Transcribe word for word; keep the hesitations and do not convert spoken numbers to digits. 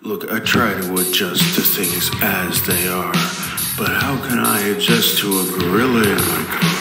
Look, I try to adjust to things as they are, but how can I adjust to a gorilla in my car?